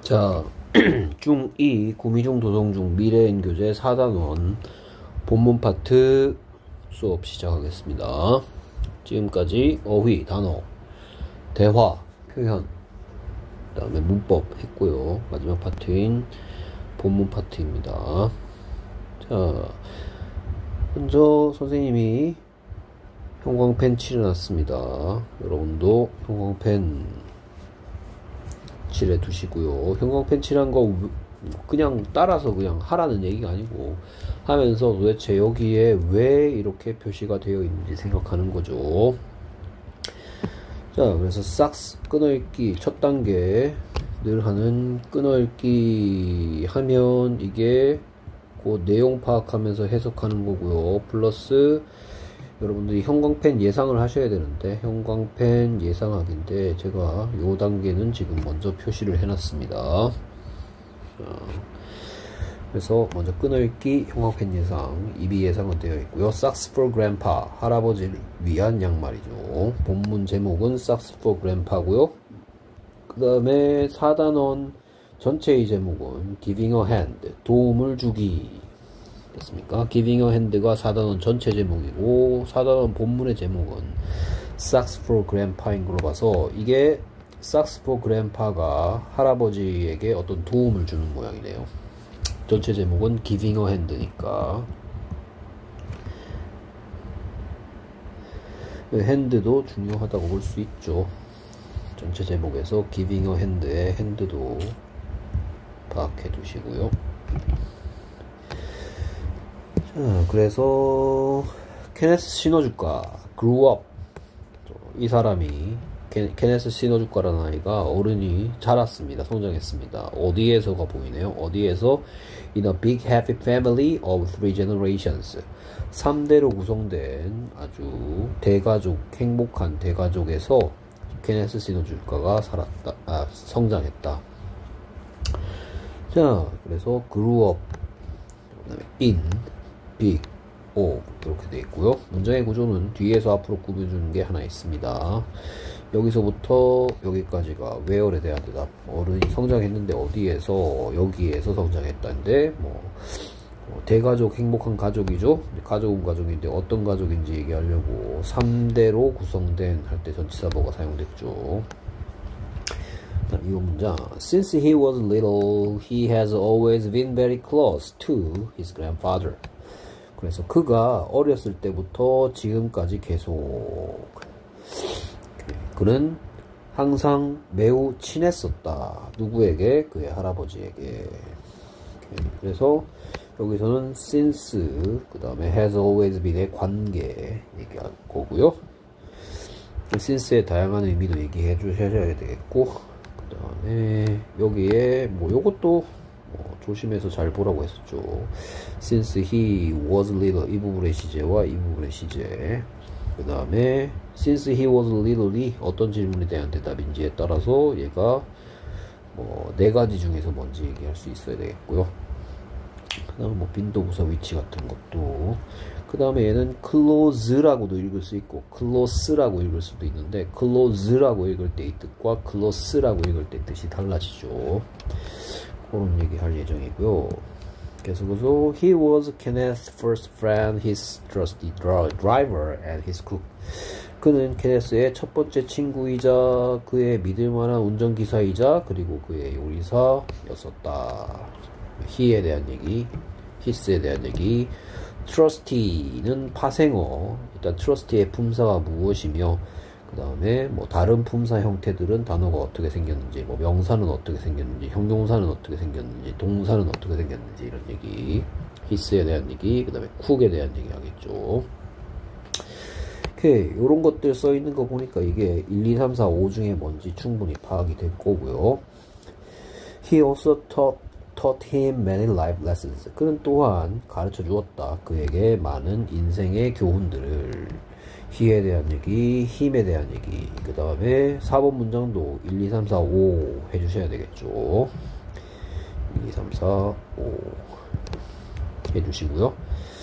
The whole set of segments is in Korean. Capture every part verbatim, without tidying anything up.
자, 중이 구미중 도성중 미래인 교재 사 단원 본문 파트 수업 시작하겠습니다. 지금까지 어휘, 단어, 대화, 표현, 그 다음에 문법 했고요. 마지막 파트인 본문 파트입니다. 자, 먼저 선생님이 형광펜 칠해놨습니다. 여러분도 형광펜 칠해 두시고요. 형광펜 칠한 거 그냥 따라서 그냥 하라는 얘기가 아니고 하면서 도대체 여기에 왜 이렇게 표시가 되어 있는지 생각하는 거죠. 자, 그래서 싹스 끊어읽기 첫 단계 늘 하는 끊어읽기 하면 이게 그 내용 파악하면서 해석하는 거고요. 플러스 여러분들이 형광펜 예상을 하셔야 되는데 형광펜 예상하기인데 제가 요 단계는 지금 먼저 표시를 해놨습니다. 자, 그래서 먼저 끊어읽기 형광펜 예상 이비 예상은 되어 있고요. Socks for Grandpa 할아버지를 위한 양말이죠. 본문 제목은 Socks for Grandpa고요. 그 다음에 사 단원 전체의 제목은 Giving a Hand 도움을 주기 됐습니까? Giving a Hand가 사 단원 전체 제목이고 사 단원 본문의 제목은 Socks for Grandpa인 걸로 봐서 이게 Socks for Grandpa가 할아버지에게 어떤 도움을 주는 모양이네요. 전체 제목은 Giving a Hand니까 핸드도 중요하다고 볼 수 있죠. 전체 제목에서 Giving a Hand의 핸드도 파악해 두시고요. 자, 그래서 케네스 시노주카 grew up 이 사람이 케, 케네스 시노주카라는 아이가 어른이 자랐습니다. 성장했습니다. 어디에서가 보이네요. 어디에서 in a big happy family of three generations 삼 대로 구성된 아주 대가족 행복한 대가족에서 케네스 시노주카가 살았다. 아, 성장했다. 자, 그래서 grew up 그다음에 in big, o 이렇게 되어 있고요. 문장의 구조는 뒤에서 앞으로 꾸며주는 게 하나 있습니다. 여기서부터 여기까지가 where에 대한 대답. 어른이 성장했는데 어디에서 여기에서 성장했다는데 뭐, 뭐 대가족 행복한 가족이죠. 가족은 가족인데 어떤 가족인지 얘기하려고 삼 대로 구성된 할 때 전치사보가 사용됐죠. 이 문장 Since he was little, he has always been very close to his grandfather. 그래서 그가 어렸을 때부터 지금까지 계속 그는 항상 매우 친했었다. 누구에게? 그의 할아버지에게. 그래서 여기서는 since 그 다음에 has always been의 관계 얘기할 거고요. since의 다양한 의미도 얘기해 주셔야 되겠고 그 다음에 여기에 뭐 요것도 어, 조심해서 잘 보라고 했었죠. Since he was little 이 부분의 시제와 이 부분의 시제 그 다음에 since he was little이 어떤 질문에 대한 대답인지에 따라서 얘가 뭐 네 가지 중에서 뭔지 얘기할 수 있어야 되겠고요. 그 다음에 뭐 빈도부사 위치 같은 것도 그 다음에 얘는 close라고도 읽을 수 있고 close라고 읽을 수도 있는데 close라고 읽을 때의 뜻과 close라고 읽을 때의 뜻이 달라지죠. 그런 얘기 할 예정이고요. 계속해서 he was Kenneth's first friend, his trusty driver, and his cook. 그는 케네스의 첫 번째 친구이자 그의 믿을만한 운전기사이자 그리고 그의 요리사였었다. he에 대한 얘기, his에 대한 얘기. trusty는 파생어. 일단 trusty의 품사가 무엇이며 그 다음에 뭐 다른 품사 형태들은 단어가 어떻게 생겼는지 뭐 명사는 어떻게 생겼는지 형용사는 어떻게 생겼는지 동사는 어떻게 생겼는지 이런 얘기 히스에 대한 얘기 그 다음에 쿡에 대한 얘기 하겠죠. 오케이 요런 것들 써있는 거 보니까 이게 일, 이, 삼, 사, 오 중에 뭔지 충분히 파악이 될 거고요. He also taught, taught him many life lessons. 그는 또한 가르쳐 주었다. 그에게 많은 인생의 교훈들을 he에 대한 얘기, him에 대한 얘기 그 다음에 사 번 문장도 일, 이, 삼, 사, 오 해주셔야 되겠죠. 일, 이, 삼, 사, 오 해주시고요.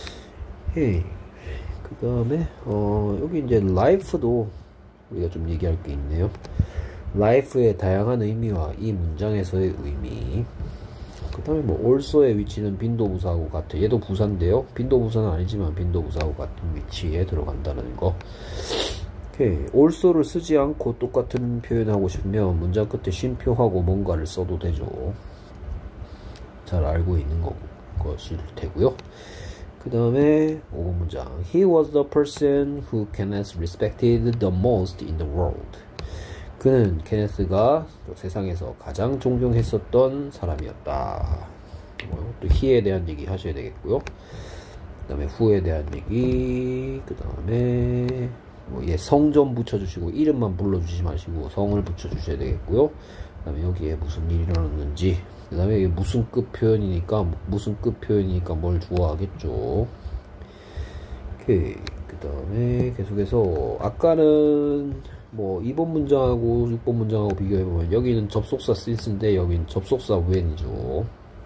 헤이 그 다음에 어 여기 이제 life도 우리가 좀 얘기할 게 있네요. life의 다양한 의미와 이 문장에서의 의미. 그 다음에 뭐 also의 위치는 빈도부사하고 같아. 얘도 부사인데요. 빈도부사는 아니지만 빈도부사하고 같은 위치에 들어간다는 거. 오케이. also를 쓰지 않고 똑같은 표현하고 싶으면 문장 끝에 쉼표하고 뭔가를 써도 되죠. 잘 알고 있는 거, 것일 테고요. 그 다음에 오 번 문장. He was the person who Kenneth respected the most in the world. 그는 케네스가 세상에서 가장 존경했었던 사람이었다. 또 he에 대한 얘기 하셔야 되겠고요. 그 다음에 who에 대한 얘기, 그 다음에 뭐 얘 성 좀 붙여주시고 이름만 불러주지 마시고 성을 붙여주셔야 되겠고요. 그 다음에 여기에 무슨 일이 일어났는지, 그 다음에 이게 무슨 급 표현이니까 무슨 급 표현이니까 뭘 주어하겠죠. 오케이. 그 다음에 계속해서 아까는 뭐 이 번 문장하고 육 번 문장하고 비교해보면 여기는 접속사 since인데 여기는 접속사 when이죠.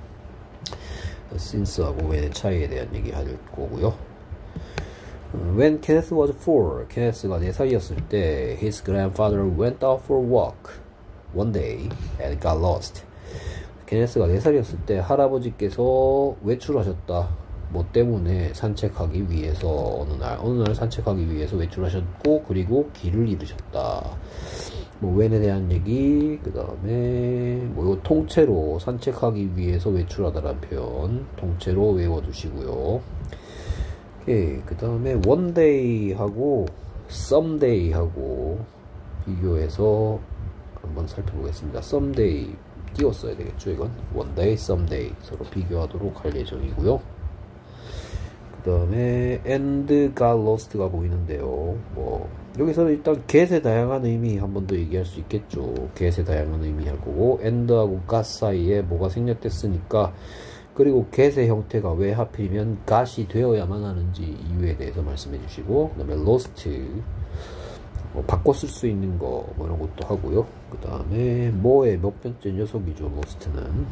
since하고 when의 차이에 대한 얘기 할 거고요. When Kenneth was four, 케네스가 네 살이었을 때 his grandfather went out for a walk one day and got lost. 케네스가 네 살이었을 때 할아버지께서 외출하셨다. 뭐 때문에 산책하기 위해서 어느 날 어느 날 산책하기 위해서 외출하셨고 그리고 길을 잃으셨다. 뭐 when에 대한 얘기, 그 다음에 뭐 이거 통째로 산책하기 위해서 외출하다라는 표현 통째로 외워두시고요. 오케이. 그 다음에 one day 하고 someday 하고 비교해서 한번 살펴보겠습니다. someday 띄웠어야 되겠죠. 이건 one day, someday 서로 비교하도록 할 예정이고요. 그 다음에 and got lost가 보이는데요. 뭐 여기서는 일단 get의 다양한 의미 한 번 더 얘기할 수 있겠죠. get의 다양한 의미 할 거고 and하고 got 사이에 뭐가 생략됐으니까, 그리고 get의 형태가 왜 하필이면 got이 되어야만 하는지 이유에 대해서 말씀해 주시고, 그 다음에 lost 뭐 바꿔 쓸 수 있는 거 뭐 이런 것도 하고요. 그 다음에 뭐의 몇 번째 녀석이죠. lost는.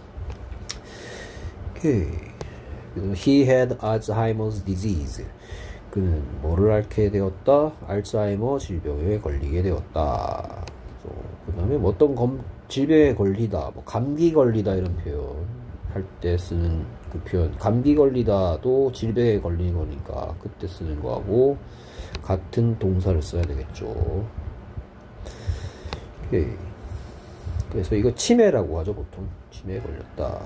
오케이. He had Alzheimer's disease. 그는 뭐를 앓게 되었다? 알츠하이머 질병에 걸리게 되었다. 그 다음에 뭐 어떤 검, 질병에 걸리다, 뭐 감기 걸리다 이런 표현 할 때 쓰는 그 표현, 감기 걸리다도 질병에 걸리는 거니까 그때 쓰는 거하고 같은 동사를 써야 되겠죠. 오케이. 그래서 이거 치매라고 하죠. 보통 치매에 걸렸다.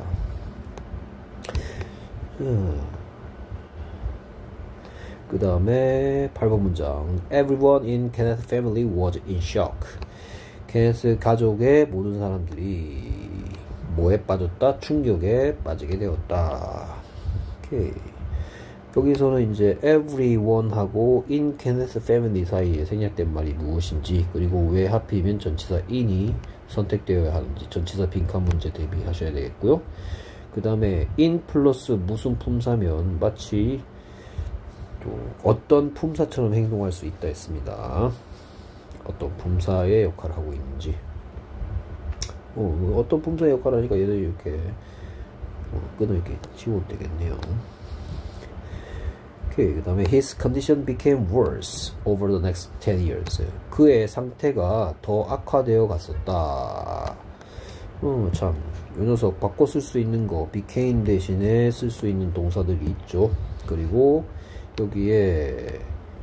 음. 그 다음에 팔 번 문장. Everyone in Kenneth's family was in shock. 케네스 가족의 모든 사람들이 뭐에 빠졌다? 충격에 빠지게 되었다. 오케이. 여기서는 이제 everyone 하고 in Kenneth's family 사이에 생략된 말이 무엇인지, 그리고 왜 하필이면 전치사 in이 선택되어야 하는지 전치사 빈칸 문제 대비하셔야 되겠고요. 그 다음에 in 플러스 무슨 품사면 마치 또 어떤 품사처럼 행동할 수 있다 했습니다. 어떤 품사의 역할을 하고 있는지. 어, 어떤 품사의 역할을 하니까 얘들 이렇게 어, 끈을 이렇게 지워도 되겠네요. 오케이. 그 다음에 his condition became worse over the next ten years. 그의 상태가 더 악화되어 갔었다. 어, 참, 이 녀석 바꿔 쓸 수 있는 거 became 대신에 쓸 수 있는 동사들이 있죠. 그리고 여기에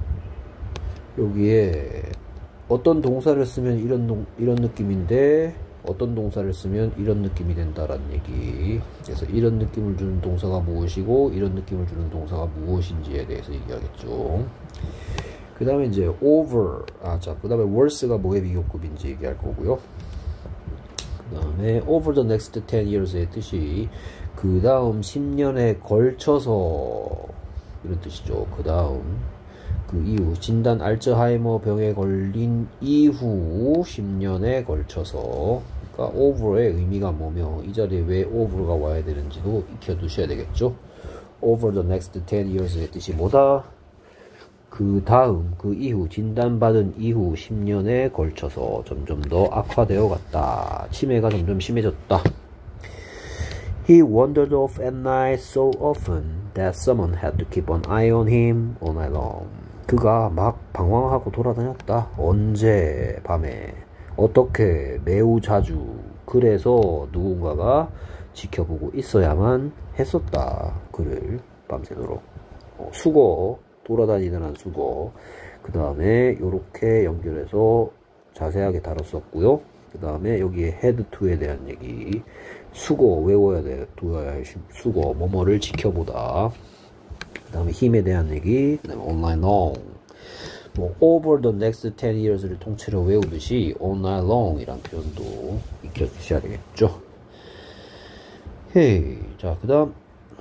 여기에 어떤 동사를 쓰면 이런 동, 이런 느낌인데 어떤 동사를 쓰면 이런 느낌이 된다라는 얘기. 그래서 이런 느낌을 주는 동사가 무엇이고 이런 느낌을 주는 동사가 무엇인지에 대해서 얘기하겠죠. 그 다음에 이제 over, 아, 자, 그 다음에 worse가 뭐의 비교급인지 얘기할 거고요. 그 다음에 over the next ten years의 뜻이 그 다음 십 년에 걸쳐서 이런 뜻이죠. 그 다음 그 이후 진단 알츠하이머 병에 걸린 이후 십 년에 걸쳐서. 그러니까 over의 의미가 뭐며 이 자리에 왜 over가 와야 되는지도 익혀두셔야 되겠죠. over the next ten years의 뜻이 뭐다? 그 다음, 그 이후, 진단받은 이후 십 년에 걸쳐서 점점 더 악화되어 갔다. 치매가 점점 심해졌다. He wandered off at night so often that someone had to keep an eye on him all night long. 그가 막 방황하고 돌아다녔다. 언제? 밤에. 어떻게? 매우 자주. 그래서 누군가가 지켜보고 있어야만 했었다. 그를 밤새도록. 어, 수거, 돌아다니는 수거. 그 다음에 요렇게 연결해서 자세하게 다뤘었고요. 그 다음에 여기에 head to에 대한 얘기. 수거, 외워야 돼. 두어야 할 수거, 뭐뭐를 지켜보다. 그 다음에 힘에 대한 얘기. 그 다음에 all night long. 뭐 over the next ten years를 통째로 외우듯이 all night long 이란 표현도 익혀주셔야 되겠죠. 헤이. 자, 그 다음.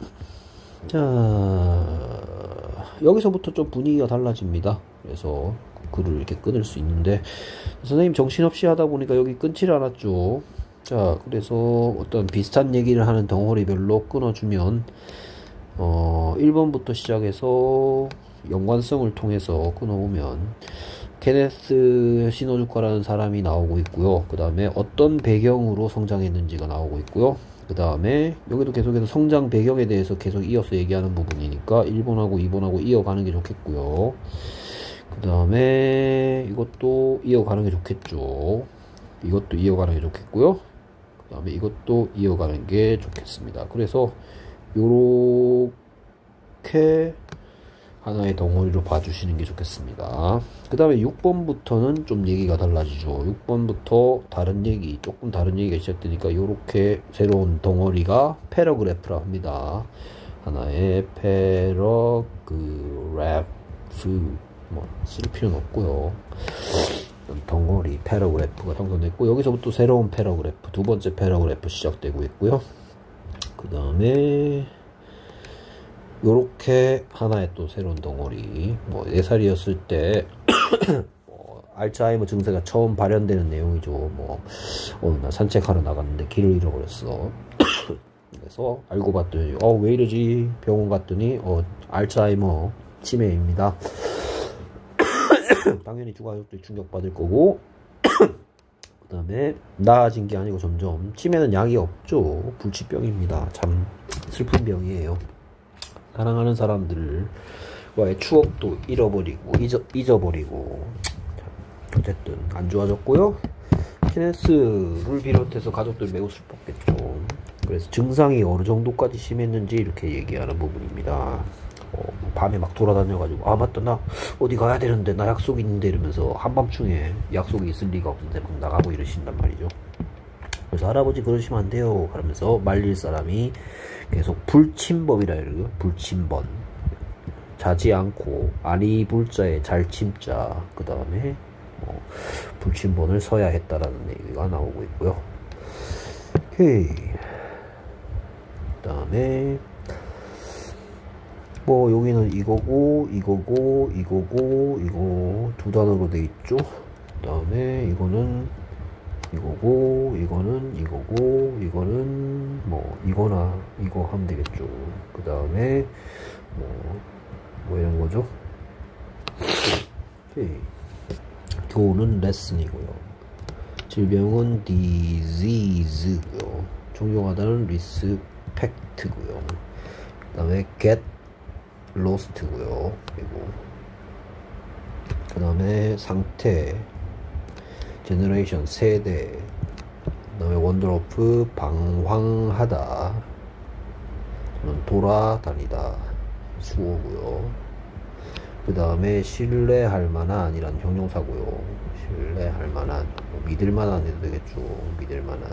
자, 여기서부터 좀 분위기가 달라집니다. 그래서 글을 이렇게 끊을 수 있는데, 선생님 정신없이 하다 보니까 여기 끊질 않았죠. 자, 그래서 어떤 비슷한 얘기를 하는 덩어리별로 끊어주면, 어, 일 번부터 시작해서 연관성을 통해서 끊어오면, 케네스 시노주카라는 사람이 나오고 있고요. 그 다음에 어떤 배경으로 성장했는지가 나오고 있고요. 그 다음에 여기도 계속해서 성장 배경에 대해서 계속 이어서 얘기하는 부분이니까 일 번하고 이 번하고 이어가는 게 좋겠고요. 그 다음에 이것도 이어가는 게 좋겠죠. 이것도 이어가는 게 좋겠고요. 그 다음에 이것도 이어가는 게 좋겠습니다. 그래서 요렇게 하나의 덩어리로 봐주시는 게 좋겠습니다. 그 다음에 육 번부터는 좀 얘기가 달라지죠. 육 번부터 다른 얘기, 조금 다른 얘기가 시작되니까 요렇게 새로운 덩어리가 패러그래프라 합니다. 하나의 패러그래프, 뭐 쓸 필요는 없고요. 덩어리 패러그래프가 형성됐고, 여기서부터 새로운 패러그래프, 두 번째 패러그래프 시작되고 있고요. 그 다음에 요렇게 하나의 또 새로운 덩어리, 뭐 네 살이었을 때 뭐 알츠하이머 증세가 처음 발현되는 내용이죠. 뭐 오늘 나 산책하러 나갔는데 길을 잃어버렸어. 그래서 알고 봤더니 어 왜 이러지? 병원 갔더니 어 알츠하이머 치매입니다. 당연히 주가족들이 충격받을 거고, 그 다음에 나아진 게 아니고 점점, 치매는 약이 없죠. 불치병입니다. 참 슬픈 병이에요. 사랑하는 사람들과의 추억도 잃어버리고 잊어, 잊어버리고 어쨌든 안 좋아졌고요. 케네스를 비롯해서 가족들 매우 슬펐겠죠. 그래서 증상이 어느 정도까지 심했는지 이렇게 얘기하는 부분입니다. 어, 밤에 막 돌아다녀가지고 아 맞다 나 어디 가야 되는데 나 약속이 있는데 이러면서 한밤중에 약속이 있을 리가 없는데 막 나가고 이러신단 말이죠. 그래서 할아버지 그러시면 안 돼요 하면서 말릴 사람이 계속 불침범이라 해요. 불침번. 자지 않고 아니 불자에 잘 침자. 그 다음에 어, 불침번을 서야 했다라는 얘기가 나오고 있고요. 오케이. 그 다음에 뭐 여기는 이거고 이거고 이거고 이거 두 단어로 돼 있죠. 그 다음에 이거는 이거고 이거는 이거고 이거는 뭐 이거나 이거 하면 되겠죠. 그 다음에 뭐, 뭐 이런 거죠. 오케이. 교훈은 레슨이고요. 질병은 disease고요. 존경하다는 respect고요. 그 다음에 get lost고요. 그리고 그 다음에 상태, generation 세대, 그 다음에 원더러프 방황하다, 돌아다니다 수어고요. 그 다음에 신뢰할 만한 이란 형용사고요. 신뢰할 만한, 뭐 믿을 만한 해도 되겠죠. 믿을 만한.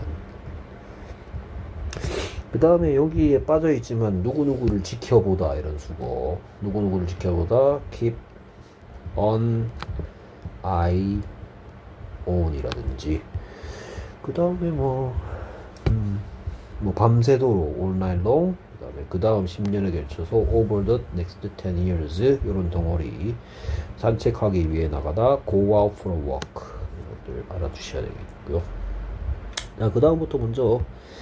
그 다음에 여기에 빠져있지만 누구누구를 지켜보다 이런 수고, 누구누구를 지켜보다 keep on eye on 이라든지, 그 다음에 뭐, 음, 뭐 밤새도록 all night long, 그 다음에 그 다음 십 년에 걸쳐서 over the next ten years 이런 덩어리, 산책하기 위해 나가다 go out for a walk, 이것들 알아두셔야 되겠고요. 자, 그 다음부터 먼저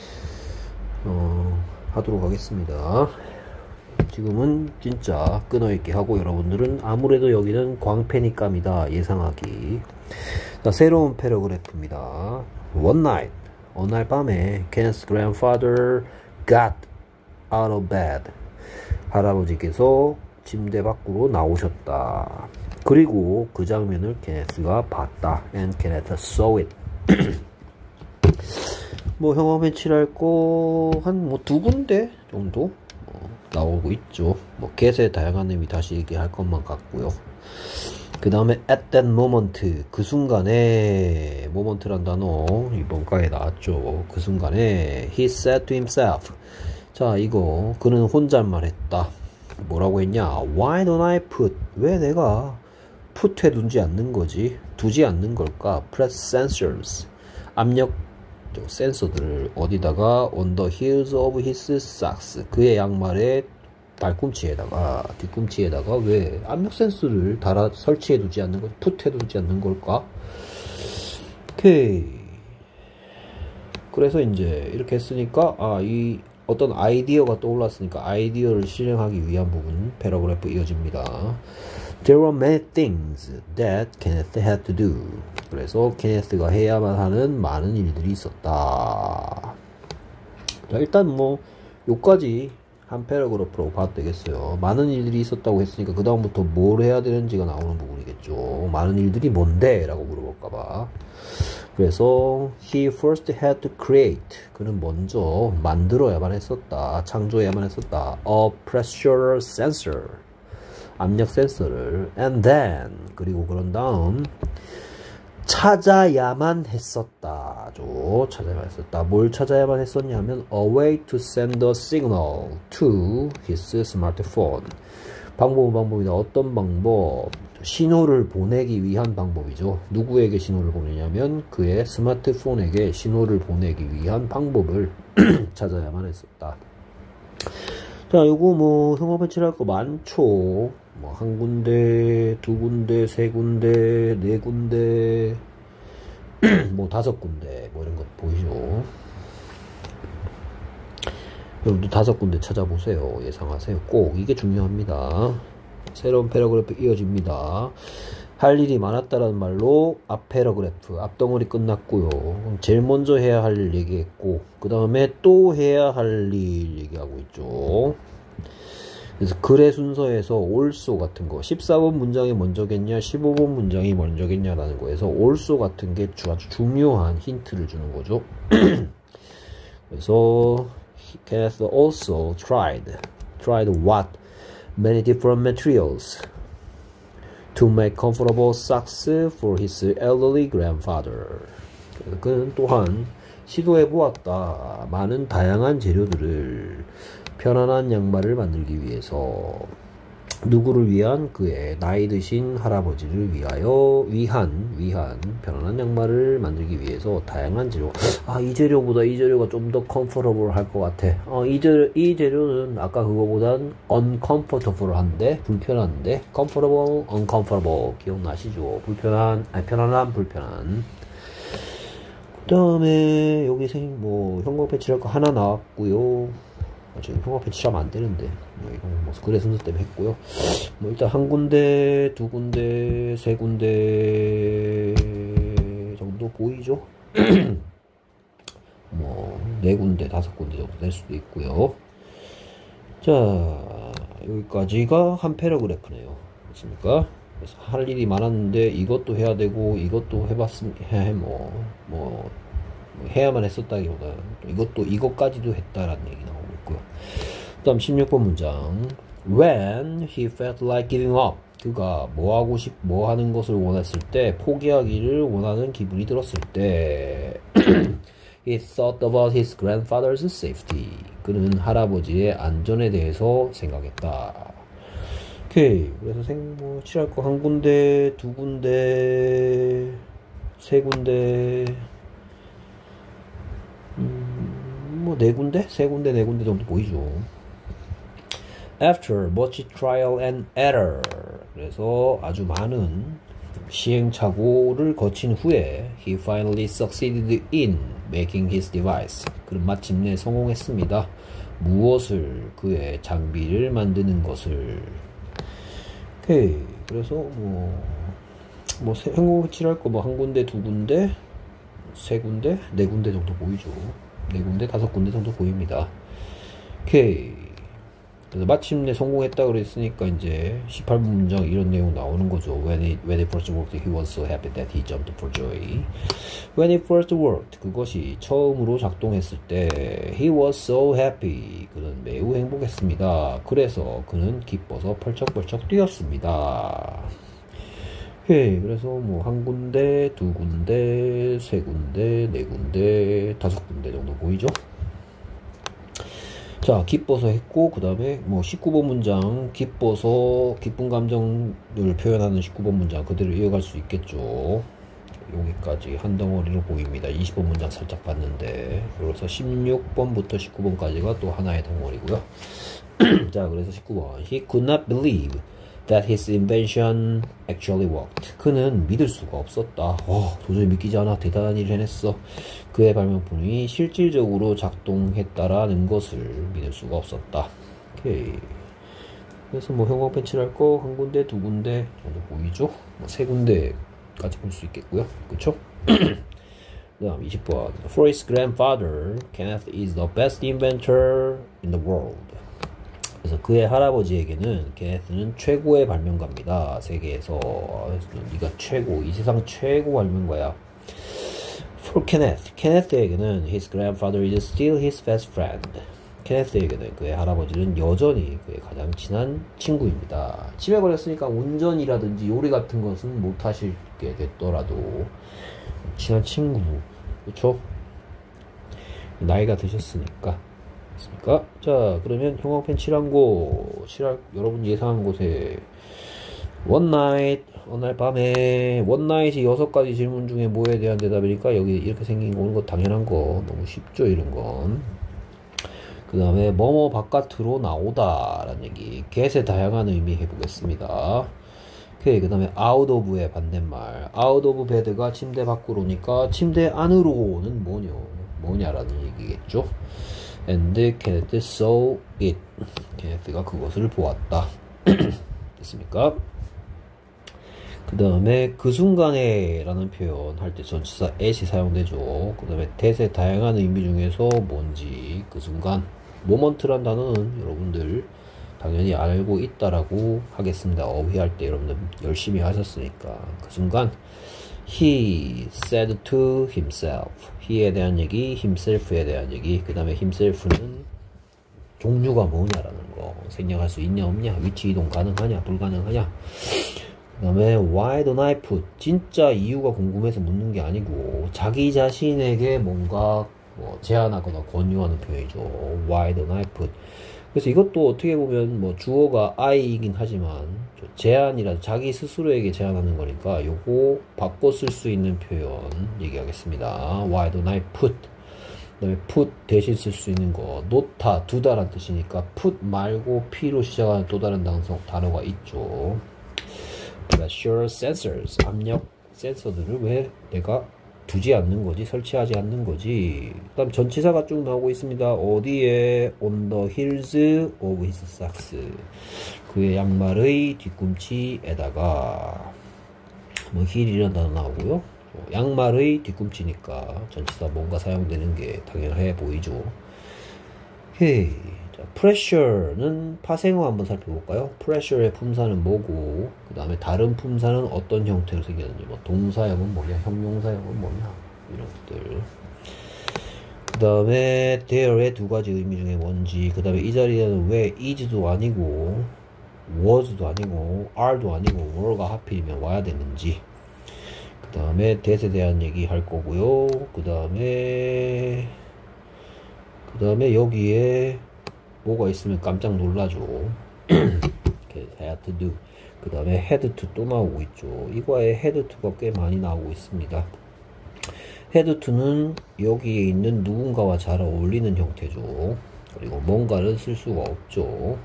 어, 하도록 하겠습니다. 지금은 진짜 끊어있게 하고, 여러분들은 아무래도 여기는 광패니까입니다. 예상하기. 자, 새로운 패러그래프입니다. One night, 어느 날 밤에 Kenneth's grandfather got out of bed. 할아버지께서 침대 밖으로 나오셨다. 그리고 그 장면을 케네스가 봤다. And Kenneth saw it. 뭐 형광펜 칠할 거 한 뭐 두 군데 정도 어, 나오고 있죠. 뭐 get의 다양한 의미 다시 얘기할 것만 같고요. 그 다음에 at that moment, 그 순간에, moment란 단어 이번 과에 나왔죠. 그 순간에 he said to himself, 자 이거 그는 혼잣말 했다. 뭐라고 했냐? Why don't I put, 왜 내가 put 해두지 않는 거지? 두지 않는 걸까? Press sensors, 압력 센서들을 어디다가 on the heels of his socks, 그의 양말에 발꿈치에다가 뒤꿈치에다가 왜 압력 센서를 달아 설치해 두지 않는 걸, 풋해 두지 않는 걸까? 오케이. 그래서 이제 이렇게 했으니까 아, 이 어떤 아이디어가 떠올랐으니까 아이디어를 실행하기 위한 부분 패러그래프 이어집니다. There were many things that Kenneth had to do. 그래서 케네스가 해야만 하는 많은 일들이 있었다. 자, 일단 뭐 요까지 한 패러그래프로 봐도 되겠어요. 많은 일들이 있었다고 했으니까 그 다음부터 뭘 해야 되는지가 나오는 부분이겠죠. 많은 일들이 뭔데? 라고 물어볼까봐. 그래서 he first had to create, 그는 먼저 만들어야만 했었다, 창조해야만 했었다. A pressure sensor, 압력 센서를. And then, 그리고 그런 다음 찾아야만 했었다죠. 찾아야만 했었다. 뭘 찾아야만 했었냐면 a way to send a signal to his smartphone. 방법은 방법이다. 어떤 방법? 신호를 보내기 위한 방법이죠. 누구에게 신호를 보내냐면 그의 스마트폰에게 신호를 보내기 위한 방법을 찾아야만 했었다. 자, 요거 뭐 형광펜 칠할 거 많죠. 뭐 한 군데, 두 군데, 세 군데, 네 군데, 뭐 다섯 군데, 뭐 이런 것 보이죠. 여러분도 다섯 군데 찾아보세요. 예상하세요. 꼭 이게 중요합니다. 새로운 패러그래프 이어집니다. 할 일이 많았다라는 말로 앞 패러그래프, 앞덩어리 끝났고요. 제일 먼저 해야 할 일 얘기했고, 그 다음에 또 해야 할 일 얘기하고 있죠. 그래서 글의 순서에서 also 같은 거, 십사 번 문장이 먼저겠냐, 십오 번 문장이 먼저겠냐라는 거에서 also 같은 게 아주 중요한 힌트를 주는 거죠. 그래서 Kenneth also tried, tried what? Many different materials to make comfortable socks for his elderly grandfather. 그는 또한 시도해 보았다. 많은 다양한 재료들을 편안한 양말을 만들기 위해서. 누구를 위한? 그의 나이 드신 할아버지를 위하여, 위한, 위한 편안한 양말을 만들기 위해서 다양한 재료. 아, 이 재료보다 이 재료가 좀 더 comfortable 할 것 같아. 어, 이 재료, 이 재료는 아까 그거보단 uncomfortable 한데, 불편한데, comfortable, uncomfortable. 기억나시죠? 불편한, 아니, 편안한, 불편한. 그 다음에, 여기 생, 뭐, 형광펜 칠할 거 하나 나왔고요. 지금 형광펜 칠하면 안 되는데, 뭐 이건 뭐 글의 순서 때문에 했고요. 뭐 일단 한 군데, 두 군데, 세 군데 정도 보이죠? 뭐 네 군데, 다섯 군데 정도 될 수도 있고요. 자, 여기까지가 한 패러그래프네요. 그렇습니까? 그래서 할 일이 많았는데 이것도 해야 되고 이것도 해봤음, 해, 뭐, 뭐 해야만 했었다기보다 이것도 이것까지도 했다라는 얘기 나오고 있고요. 다음 십육 번 문장. When he felt like giving up, 그가 뭐 하고 싶, 뭐 하는 것을 원했을 때, 포기하기를 원하는 기분이 들었을 때, he thought about his grandfather's safety. 그는 할아버지의 안전에 대해서 생각했다. 오케이. 그래서 생, 뭐 칠할 거 한 군데, 두 군데, 세 군데. 음, 뭐 네 군데? 세 군데, 네 군데 정도 보이죠. After much trial and error, 그래서 아주 많은 시행착오를 거친 후에 he finally succeeded in making his device. 그는 마침내 성공했습니다. 무엇을? 그의 장비를 만드는 것을. 오케이. 그래서 뭐 뭐 행복 칠할 거 뭐 한 군데, 두 군데, 세 군데, 네 군데 정도 보이죠. 네 군데, 다섯 군데 정도 보입니다. 오케이. 그래서 마침내 성공했다 그랬으니까 이제 십팔 번 문장 이런 내용 나오는 거죠. When he, when he first worked, he was so happy that he jumped for joy. When he first worked, 그것이 처음으로 작동했을 때 he was so happy. 그는 매우 행복했습니다. 그래서 그는 기뻐서 펄쩍펄쩍 뛰었습니다. 오케이. 그래서 뭐 한 군데, 두 군데, 세 군데, 네 군데, 다섯 군데 정도 보이죠? 자, 기뻐서 했고, 그 다음에 뭐 십구 번 문장, 기뻐서 기쁜 감정을 표현하는 십구 번 문장 그대로 이어갈 수 있겠죠. 여기까지 한 덩어리로 보입니다. 이십 번 문장 살짝 봤는데, 그래서 십육 번부터 십구 번까지가 또 하나의 덩어리고요. 자, 그래서 십구 번. He could not believe that his invention actually worked. 그는 믿을 수가 없었다. 어, 도저히 믿기지 않아. 대단한 일을 해냈어. 그의 발명품이 실질적으로 작동했다라는 것을 믿을 수가 없었다. 오케이. 그래서 뭐 형광펜 칠할 거 한 군데, 두 군데 정도 보이죠? 뭐 세 군데까지 볼 수 있겠고요. 그쵸? 그 다음 이십 번. For his grandfather, Kenneth is the best inventor in the world. 그래서 그의 할아버지에게는 케네스는 최고의 발명가입니다. 세계에서. 네가 최고, 이 세상 최고 발명가야. For Kenneth, 케네스에게는 his grandfather is still his best friend. 케네스에게는 그의 할아버지는 여전히 그의 가장 친한 친구입니다. 치매 걸렸으니까 운전이라든지 요리 같은 것은 못 하시게 됐더라도 친한 친구, 그렇죠? 나이가 드셨으니까. 있습니까? 자, 그러면 형광펜 칠한 곳, 칠할, 여러분 예상한 곳에 one night, 어느 날 밤에 one night이 여섯 가지 질문 중에 뭐에 대한 대답이니까 여기 이렇게 생긴 거 오는 거 당연한 거 너무 쉽죠, 이런 건. 그 다음에 뭐뭐 바깥으로 나오다 라는 얘기, get의 다양한 의미 해보겠습니다. 오케이. 그 다음에 out of의 반대말, out of bed가 침대 밖으로니까 침대 안으로는 뭐냐, 뭐냐라는 얘기겠죠. And Kenneth saw it. 케네스가 그것을 보았다. 됐습니까? 그 다음에 그 순간에 라는 표현 할 때 전치사 at이 사용되죠. 그 다음에 that의 다양한 의미 중에서 뭔지 그 순간 moment란 단어는 여러분들 당연히 알고 있다라고 하겠습니다. 어휘할 때 여러분들 열심히 하셨으니까. 그 순간 he said to himself. he에 대한 얘기, himself에 대한 얘기. 그 다음에 himself는 종류가 뭐냐라는 거. 생략할 수 있냐 없냐, 위치 이동 가능하냐 불가능하냐. 그 다음에 why don't I put. 진짜 이유가 궁금해서 묻는 게 아니고 자기 자신에게 뭔가 뭐 제안하거나 권유하는 표현이죠. why don't I put. 그래서 이것도 어떻게 보면 뭐 주어가 I이긴 하지만 제안이라 자기 스스로에게 제안하는 거니까 요거 바꿔 쓸 수 있는 표현 얘기하겠습니다. Why don't I put? 그 다음에 put 대신 쓸 수 있는 거 놓다, 두다란 뜻이니까 put 말고 P로 시작하는 또 다른 단어, 단어가 있죠. Pressure sensors, 압력 센서들을 왜 내가 두지 않는 거지, 설치하지 않는 거지. 그 다음 전치사가 쭉 나오고 있습니다. 어디에? On the heels of his socks. 그의 양말의 뒤꿈치에다가 뭐 힐이라는 단어 나오고요. 양말의 뒤꿈치니까 전치사 뭔가 사용되는 게 당연해 보이죠. 헤이. 자, pressure는 파생어 한번 살펴볼까요? pressure의 품사는 뭐고, 그 다음에 다른 품사는 어떤 형태로 생겼는지, 뭐 동사형은 뭐냐, 형용사형은 뭐냐, 이런 것들. 그 다음에 there의 두 가지 의미 중에 뭔지, 그 다음에 이 자리에는 왜 is도 아니고 was도 아니고 are도 아니고 were가 하필이면 와야 되는지, 그 다음에 that에 대한 얘기 할 거고요. 그 다음에 그 다음에 여기에 뭐가 있으면 깜짝 놀라죠. had to do. 그 다음에 had to 또 나오고 있죠. 이거에 had to가 꽤 많이 나오고 있습니다. had to는 여기에 있는 누군가와 잘 어울리는 형태죠. 그리고 뭔가를 쓸 수가 없죠.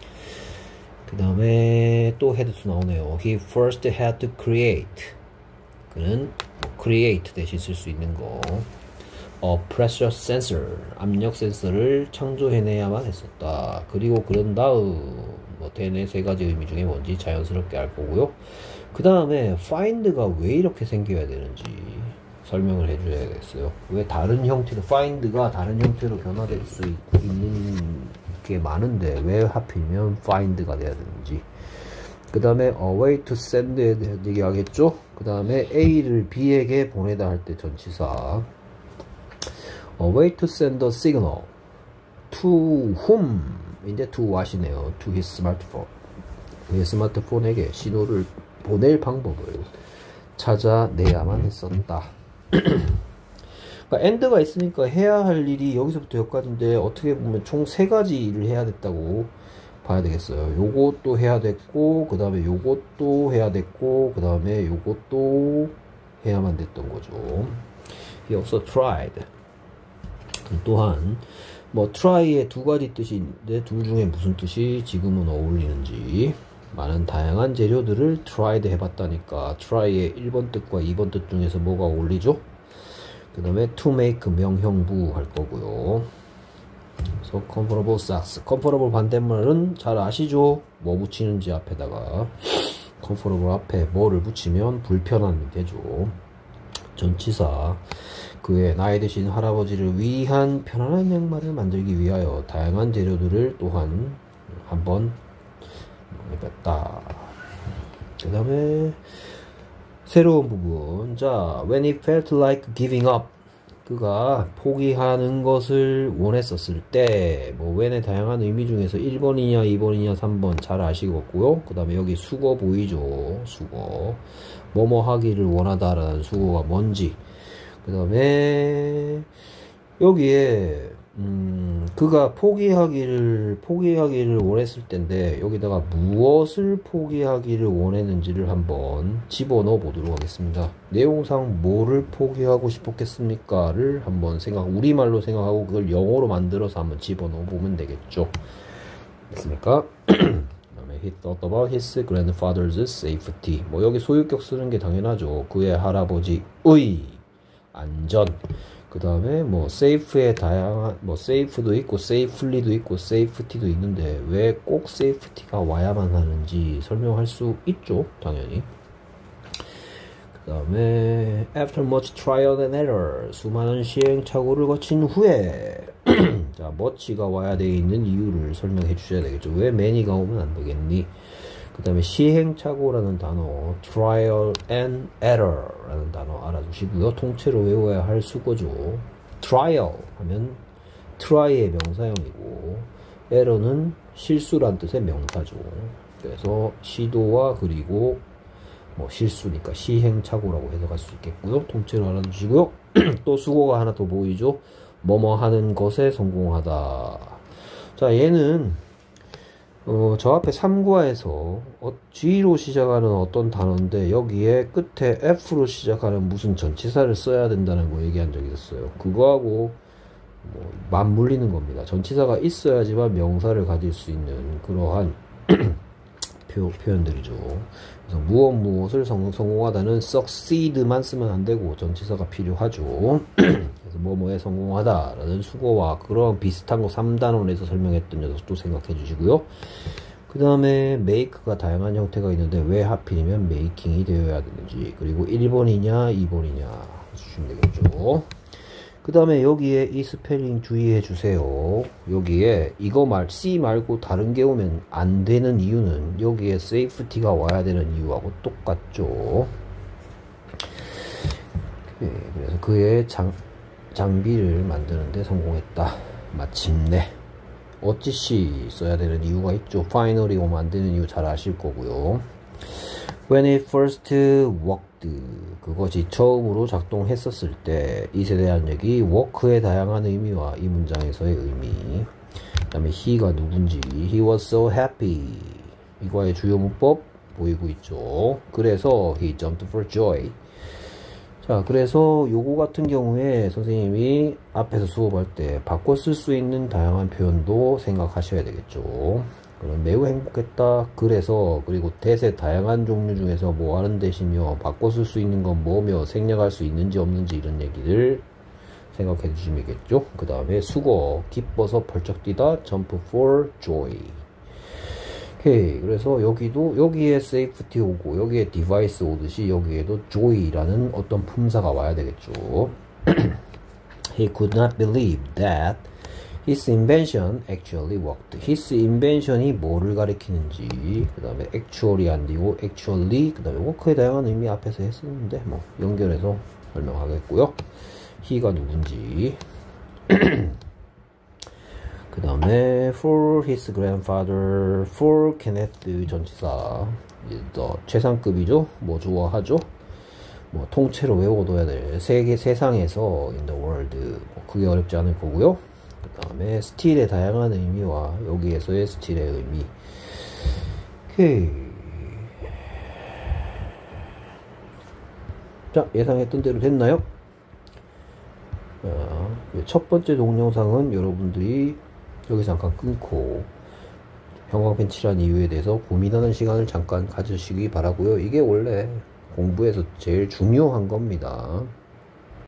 그 다음에 또 had to 나오네요. He first had to create. 그는 create 대신 쓸 수 있는 거. A pressure sensor, 압력 센서를 창조해내야만 했었다. 그리고 그런 다음 뭐 대내 세 가지 의미 중에 뭔지 자연스럽게 알 거고요. 그 다음에 find가 왜 이렇게 생겨야 되는지 설명을 해줘야겠어요. 왜 다른 형태로 find가 다른 형태로 변화될 수 있는 게 많은데 왜 하필이면 find가 돼야 되는지. 그 다음에 a way to send에 대한 얘기 하겠죠. 그 다음에 A를 B에게 보내다 할 때 전치사 a way to send a signal to whom 인데 to what이네요. to his smartphone. 그의 스마트폰에게 신호를 보낼 방법을 찾아내야만 했었다. 그러니까 and가 있으니까 해야 할 일이 여기서부터 여기까지인데 어떻게 보면 총 세 가지 일을 해야 됐다고 봐야 되겠어요. 요것도 해야 됐고, 그 다음에 요것도 해야 됐고, 그 다음에 요것도 해야만 됐던 거죠. He also tried. 또한 뭐 try의 두 가지 뜻이 있는데 둘 중에 무슨 뜻이 지금은 어울리는지. 많은 다양한 재료들을 tried 해봤다니까 try의 일 번 뜻과 이 번 뜻 중에서 뭐가 어울리죠? 그 다음에 to make 명형부 할 거고요. 그래서 comfortable socks. comfortable 반대말은 잘 아시죠? 뭐 붙이는지 앞에다가 comfortable 앞에 뭐를 붙이면 불편함이 되죠. 전치사 그의 나이 드신 할아버지를 위한 편안한 양말을 만들기 위하여 다양한 재료들을 또한 한번 해봤다. 그 다음에 새로운 부분. 자, when he felt like giving up. 그가 포기하는 것을 원했었을 때, 뭐 when의 다양한 의미 중에서 일 번이냐 이 번이냐 삼 번 잘 아시겠고요. 그 다음에 여기 수거 보이죠. 수거. 뭐뭐 하기를 원하다라는 수거가 뭔지. 그 다음에 여기에 음, 그가 포기하기를 포기하기를 원했을 텐데 여기다가 무엇을 포기하기를 원했는지를 한번 집어넣어 보도록 하겠습니다. 내용상 뭐를 포기하고 싶었겠습니까를 한번 생각 우리말로 생각하고 그걸 영어로 만들어서 한번 집어넣어 보면 되겠죠. 됐습니까? 그다음에 he thought about his grandfather's safety. 뭐 여기 소유격 쓰는 게 당연하죠. 그의 할아버지의 안전. 그 다음에 뭐 safe의 다양한 뭐 safe도 있고 safely도 있고 safety도 있는데 왜 꼭 safety가 와야만 하는지 설명할 수 있죠. 당연히. 그 다음에 after much trial and error. 수많은 시행착오를 거친 후에 자 much가 와야 돼 있는 이유를 설명해 주셔야 되겠죠. 왜 many가 오면 안 되겠니? 그 다음에 시행착오라는 단어 trial and error 라는 단어 알아두시고요. 통째로 외워야 할 수거죠. trial 하면 try의 명사형이고 error는 실수란 뜻의 명사죠. 그래서 시도와 그리고 뭐 실수니까 시행착오라고 해석할 수 있겠고요. 통째로 알아두시고요. 또 수거가 하나 더 보이죠. 뭐뭐 하는 것에 성공하다. 자 얘는 어, 저 앞에 삼과에서 어, G로 시작하는 어떤 단어인데 여기에 끝에 F로 시작하는 무슨 전치사를 써야 된다는 거 얘기한 적이 있었어요. 그거하고 뭐 맞물리는 겁니다. 전치사가 있어야지만 명사를 가질 수 있는 그러한 표, 표현들이죠. 그래서 무엇 무엇을 성, 성공하다는 succeed만 쓰면 안 되고 전치사가 필요하죠. 그래서 뭐뭐에 성공하다 라는 수거와 그런 비슷한 거 삼 단원에서 설명했던 녀석도 생각해 주시고요. 그 다음에 make가 다양한 형태가 있는데 왜 하필이면 making이 되어야 되는지, 그리고 일 번이냐 이 번이냐 주시면 되겠죠. 그 다음에 여기에 이 스펠링 주의해 주세요. 여기에 이거 말 C 말고 다른 게 오면 안 되는 이유는 여기에 safety가 와야 되는 이유하고 똑같죠. 네, 그래서 그의 장, 장비를 만드는데 성공했다. 마침내. 어찌 C 써야 되는 이유가 있죠. finally 오면 안 되는 이유 잘 아실 거고요. When it first worked. 그것이 처음으로 작동했었을 때. 이에 대한 얘기. work의 다양한 의미와 이 문장에서의 의미. 그 다음에 he가 누군지. He was so happy. 이거의 주요 문법 보이고 있죠. 그래서 he jumped for joy. 자, 그래서 요거 같은 경우에 선생님이 앞에서 수업할 때 바꿔 쓸 수 있는 다양한 표현도 생각하셔야 되겠죠. 그럼 매우 행복했다. 그래서 그리고 대세 다양한 종류 중에서 뭐 하는 대시며 바꿔 쓸 수 있는 건 뭐며 생략할 수 있는지 없는지 이런 얘기를 생각해 주시면 되겠죠. 그 다음에 수거 기뻐서 펄쩍 뛰다 jump for joy. 오케이. 그래서 여기도 여기에 safety 오고 여기에 device 오듯이 여기에도 joy라는 어떤 품사가 와야 되겠죠. He could not believe that His invention actually worked. His invention이 뭐를 가리키는지, 그 다음에 actually 안 되고 actually, 그 다음에 work의 다양한 의미 앞에서 했었는데 뭐 연결해서 설명하겠고요. he가 누군지, 그 다음에 for his grandfather, for Kenneth 전치사, 더 최상급이죠. 뭐 좋아하죠. 뭐 통째로 외워둬야 될 세계 세상에서 in the world, 뭐 그게 어렵지 않을 거고요. 그 다음에 스틸의 다양한 의미와 여기에서의 스틸의 의미. 오케이. 자, 예상했던 대로 됐나요? 자, 첫 번째 동영상은 여러분들이 여기서 잠깐 끊고 형광펜 칠한 이유에 대해서 고민하는 시간을 잠깐 가지시기 바라고요. 이게 원래 공부에서 제일 중요한 겁니다.